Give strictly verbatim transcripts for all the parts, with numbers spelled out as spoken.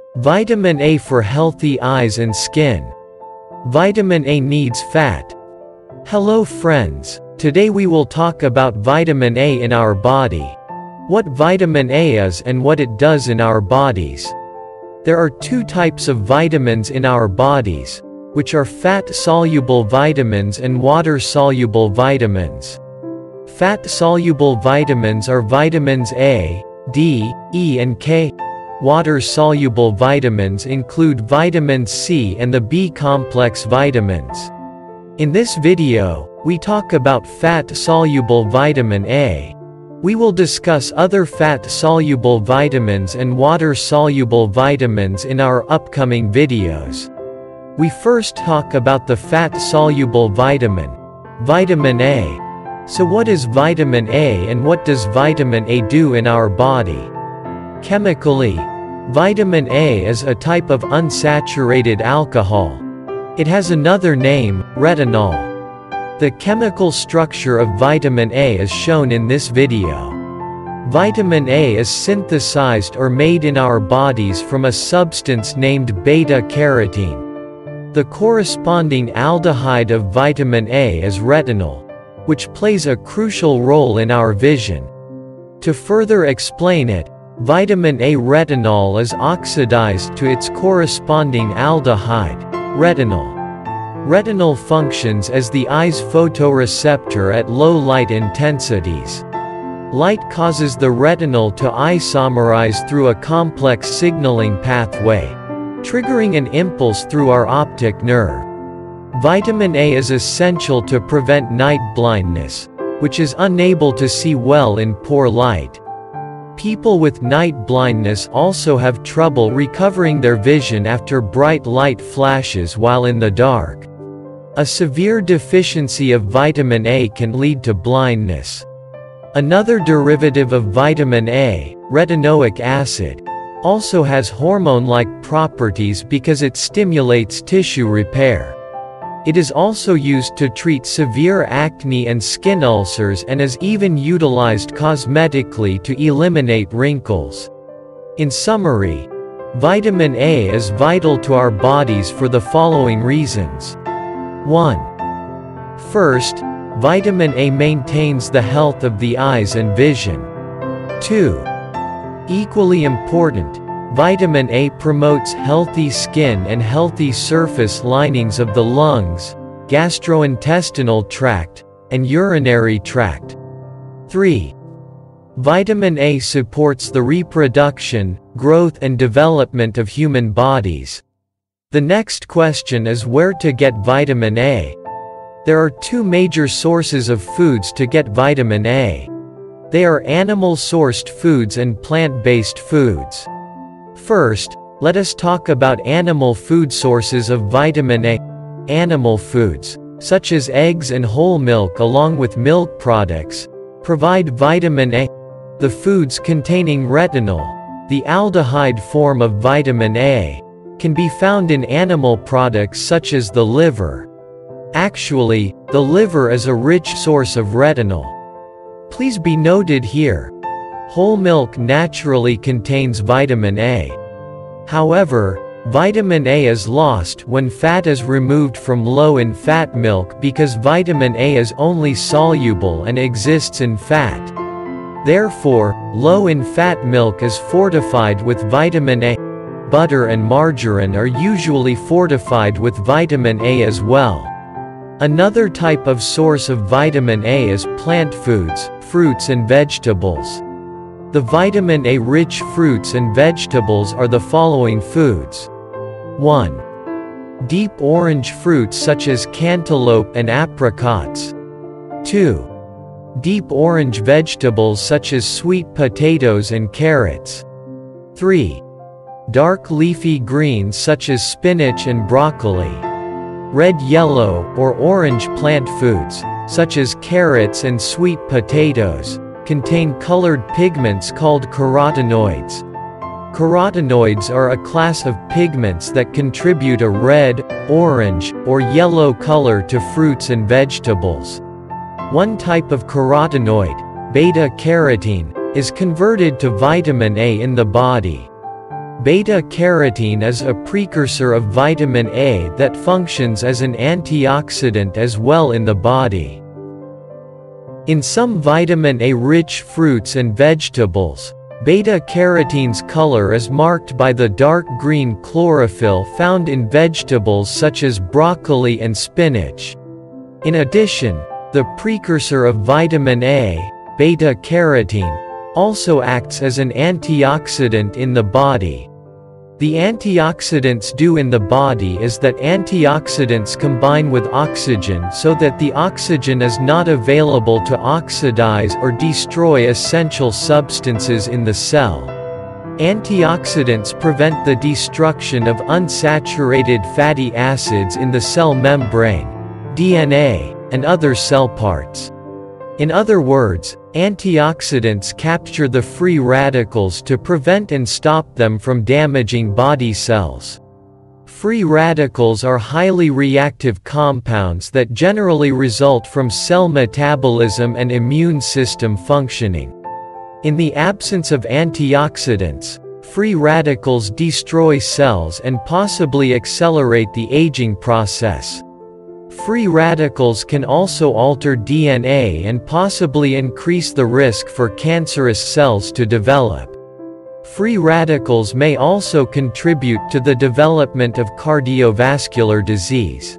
Vitamin A for healthy eyes and skin. Vitamin A needs fat. Hello friends. Today we will talk about vitamin A in our body. What vitamin A is and what it does in our bodies. There are two types of vitamins in our bodies, which are fat-soluble vitamins and water-soluble vitamins. Fat-soluble vitamins are vitamins A, D, E and K. Water-soluble vitamins include vitamin C and the B-complex vitamins. In this video, we talk about fat-soluble vitamin A. We will discuss other fat-soluble vitamins and water-soluble vitamins in our upcoming videos. We first talk about the fat-soluble vitamin, vitamin A. So what is vitamin A and what does vitamin A do in our body? Chemically, vitamin A is a type of unsaturated alcohol. It has another name, retinol. The chemical structure of vitamin A is shown in this video. Vitamin A is synthesized or made in our bodies from a substance named beta-carotene. The corresponding aldehyde of vitamin A is retinol, which plays a crucial role in our vision. To further explain it, vitamin A retinol is oxidized to its corresponding aldehyde, retinol. Retinol functions as the eye's photoreceptor at low light intensities. Light causes the retinol to isomerize through a complex signaling pathway, triggering an impulse through our optic nerve. Vitamin A is essential to prevent night blindness, which is unable to see well in poor light. People with night blindness also have trouble recovering their vision after bright light flashes while in the dark. A severe deficiency of vitamin A can lead to blindness. Another derivative of vitamin A, retinoic acid, also has hormone-like properties because it stimulates tissue repair. It is also used to treat severe acne and skin ulcers and is even utilized cosmetically to eliminate wrinkles. In summary, vitamin A is vital to our bodies for the following reasons. one. First, vitamin A maintains the health of the eyes and vision. two. Equally important, vitamin A promotes healthy skin and healthy surface linings of the lungs, gastrointestinal tract, and urinary tract. three. Vitamin A supports the reproduction, growth and development of human bodies. The next question is where to get vitamin A. There are two major sources of foods to get vitamin A. They are animal-sourced foods and plant-based foods. First, let us talk about animal food sources of vitamin A. Animal foods, such as eggs and whole milk along with milk products, provide vitamin A. The foods containing retinol, the aldehyde form of vitamin A, can be found in animal products such as the liver. Actually, the liver is a rich source of retinol. Please be noted here. Whole milk naturally contains vitamin A. However, vitamin A is lost when fat is removed from low in fat milk because vitamin A is only soluble and exists in fat. Therefore, low in fat milk is fortified with vitamin A. Butter and margarine are usually fortified with vitamin A as well. Another type of source of vitamin A is plant foods, fruits and vegetables. The vitamin A-rich fruits and vegetables are the following foods. one. Deep orange fruits such as cantaloupe and apricots. two. Deep orange vegetables such as sweet potatoes and carrots. three. Dark leafy greens such as spinach and broccoli. Red, yellow, or orange plant foods, such as carrots and sweet potatoes, contain colored pigments called carotenoids. Carotenoids are a class of pigments that contribute a red, orange, or yellow color to fruits and vegetables. One type of carotenoid, beta-carotene, is converted to vitamin A in the body. Beta-carotene is a precursor of vitamin A that functions as an antioxidant as well in the body. In some vitamin A-rich fruits and vegetables, beta-carotene's color is marked by the dark green chlorophyll found in vegetables such as broccoli and spinach. In addition, the precursor of vitamin A, beta-carotene, also acts as an antioxidant in the body. The antioxidants do in the body is that antioxidants combine with oxygen so that the oxygen is not available to oxidize or destroy essential substances in the cell. Antioxidants prevent the destruction of unsaturated fatty acids in the cell membrane, D N A, and other cell parts. In other words, antioxidants capture the free radicals to prevent and stop them from damaging body cells. Free radicals are highly reactive compounds that generally result from cell metabolism and immune system functioning. In the absence of antioxidants, free radicals destroy cells and possibly accelerate the aging process. Free radicals can also alter D N A and possibly increase the risk for cancerous cells to develop. Free radicals may also contribute to the development of cardiovascular disease.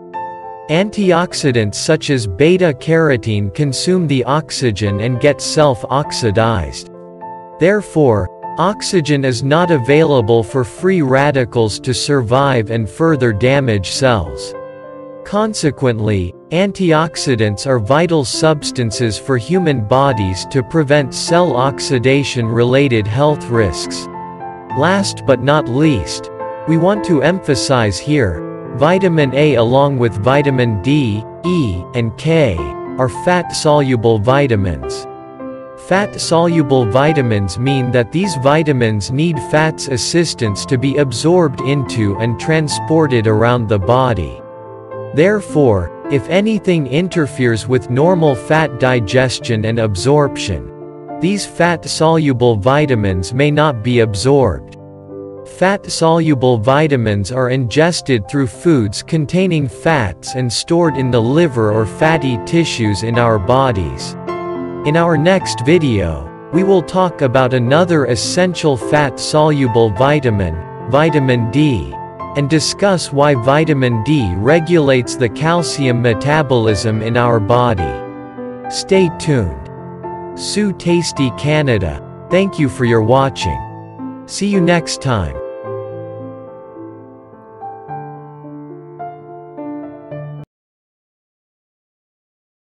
Antioxidants such as beta-carotene consume the oxygen and get self-oxidized. Therefore, oxygen is not available for free radicals to survive and further damage cells. Consequently, antioxidants are vital substances for human bodies to prevent cell oxidation-related health risks. Last but not least, we want to emphasize here, vitamin A along with vitamin D, E, and K, are fat-soluble vitamins. Fat-soluble vitamins mean that these vitamins need fat's assistance to be absorbed into and transported around the body. Therefore, if anything interferes with normal fat digestion and absorption, these fat-soluble vitamins may not be absorbed. Fat-soluble vitamins are ingested through foods containing fats and stored in the liver or fatty tissues in our bodies. In our next video, we will talk about another essential fat-soluble vitamin, vitamin D, and discuss why vitamin D regulates the calcium metabolism in our body. Stay tuned. Sutasty Canada, thank you for your watching. See you next time.